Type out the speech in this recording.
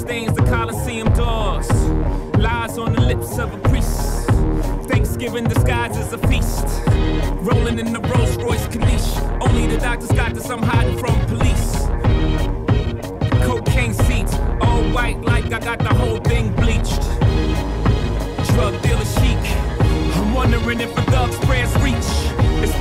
stains the Coliseum doors. Lies on the lips of a priest. Thanksgiving disguised as a feast. Rolling in the Rolls Royce Corniche. Only the doctors got this, I'm hiding from police. Cocaine seats, all white like I got the whole thing bleached. Drug dealer chic. I'm wondering if a thug's prayers reach. It's